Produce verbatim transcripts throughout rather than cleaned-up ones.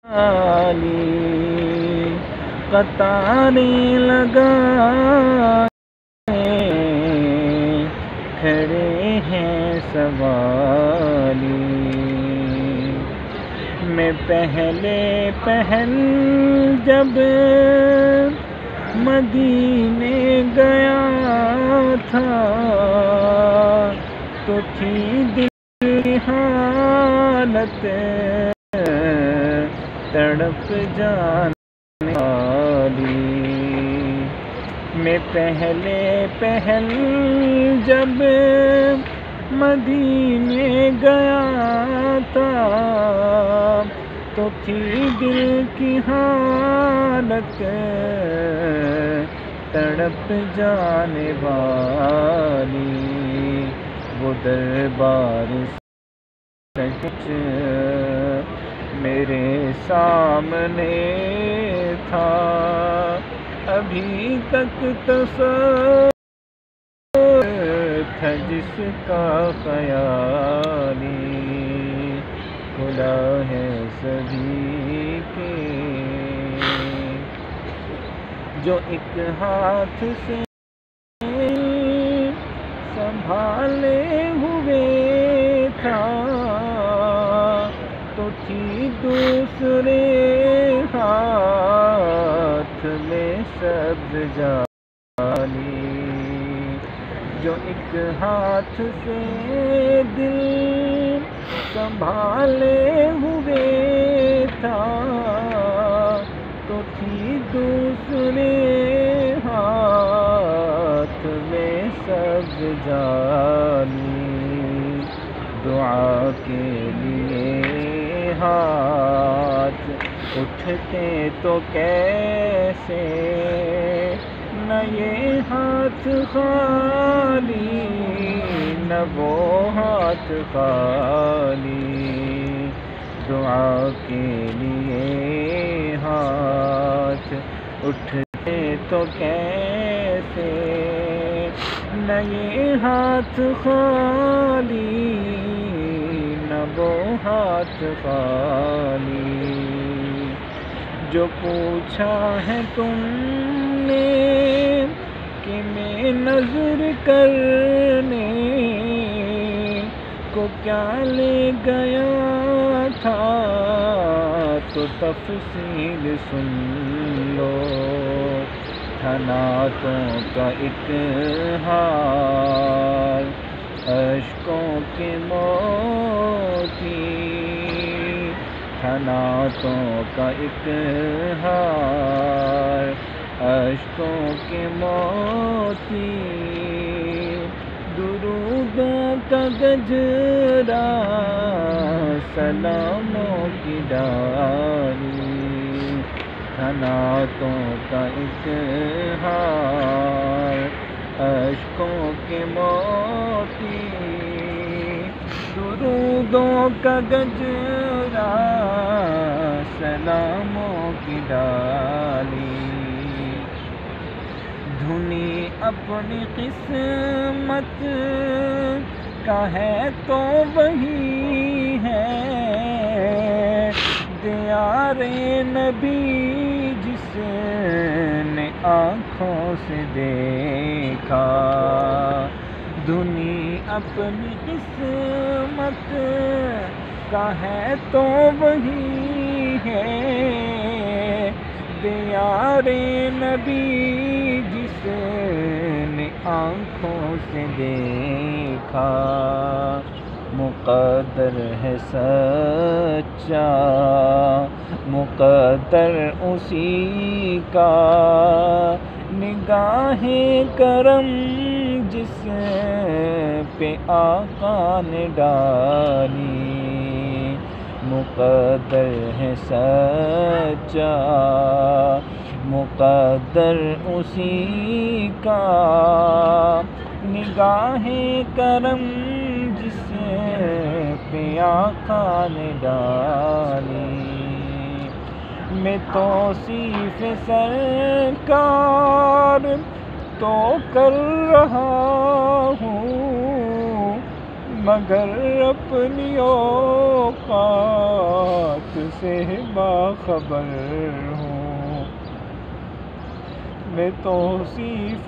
قطاریں لگائے کھڑے ہیں سوالی، میں پہلے پہل جب مدینے گیا تھا تو تھی دل کی حالت تڑپ جانے والی، میں پہلے پہل جب مدینے گیا تھا تو تھی دل کی حالت تڑپ جانے والی، وہ دربار سچ میرے سامنے تھا، ابھی تک تصور تھا جس کا خیالی، کھلا ہے سبھی کے جو ایک ہاتھ سے سنبھالے ہوئے تھا تو تھی دوسرے ہاتھ میں سبز جالی، جو ایک ہاتھ سے دل سنبھالے ہوئے تھا تو تھی دوسرے ہاتھ میں سبز جالی، دعا کے لیے ہاتھ اٹھتے تو کیسے نہ یہ ہاتھ خالی نہ وہ ہاتھ خالی، دعا کے لیے ہاتھ اٹھتے تو کیسے نہ یہ ہاتھ خالی نہ وہ ہاتھ خالی، جو پوچھا ہے تم نے کہ میں نظر کرنے کو کیا لے گیا تھا تو تفصیل سن لو، تھا نعتوں کا ایک ہار اشکوں کے موتی، تھا نعتوں کا ایک ہار اشکوں کے موتی، درودوں کا گجرا سلاموں کی ڈالی، تھا نعتوں کا ایک ہار اشکوں کے موتی، درودوں کا گجرا سلاموں کی ڈالی، دھنی اپنی قسمت کا ہے تو وہی ہے دیار نبی جس نے آنکھوں سے دیکھا، دھنی اپنی قسمت کا ہے تو وہی ہے دیار نبی جس نے آنکھوں سے دیکھا، مقدر ہے سچا مقدر اسی کا، نگاہ کرم جس پہ آقا نے ڈالی، مقدر ہے سچا مقدر اسی کا، نگاہ کرم جس پہ آقا نے ڈالی، میں توصیف سرکار تو کر رہا ہوں، مگر اپنی اوقات سے باخبر ہوں۔ میں توصیف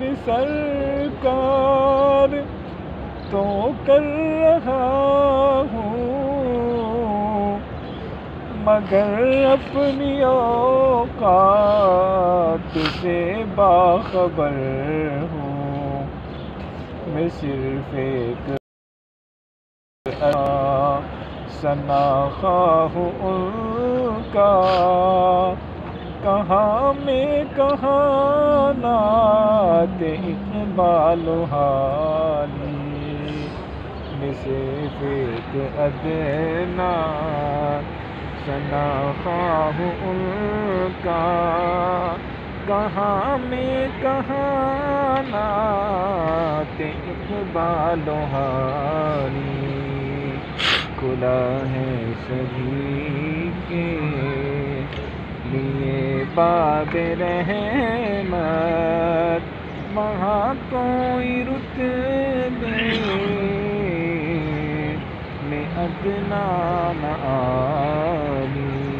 سرکار تو کر رہا ہوں، مگر اپنی اوقات سے باخبر ہوں۔ میں صرف ایک ثنا خواہ ہوں ان کا، کہاں میں کہاں نعت اقبال و حالی۔ میں صرف ایک ادنا ثنا خواہ ہوں ان کا، کہاں میں کہاں نعت اقبال و حالی۔ کھلا ہے سبھی کے لیے باب رحمت، وہاں کوئی رتبے میں ادنا نہ عالی۔